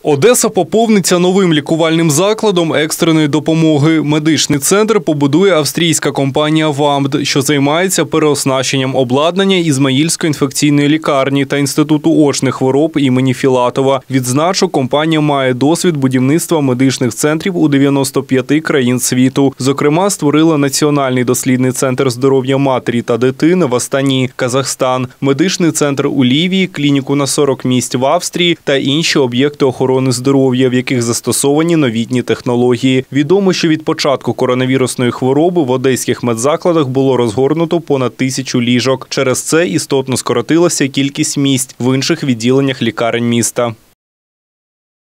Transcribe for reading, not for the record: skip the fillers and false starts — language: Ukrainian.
Одеса поповниться новим лікувальним закладом екстреної допомоги. Медичний центр побудує австрійська компанія «ВАМД», що займається переоснащенням обладнання Ізмаїльської інфекційної лікарні та Інституту очних хвороб імені Філатова. Відзначу, компанія має досвід будівництва медичних центрів у 95 країн світу. Зокрема, створила Національний дослідний центр здоров'я матері та дитини в Астані, Казахстан, медичний центр у Лівії, клініку на 40 місць в Австрії та інші об'єкти охорони здоров'я, в яких застосовані новітні технології. Відомо, що від початку коронавірусної хвороби в одеських медзакладах було розгорнуто понад 1000 ліжок. Через це істотно скоротилася кількість місць в інших відділеннях лікарень міста.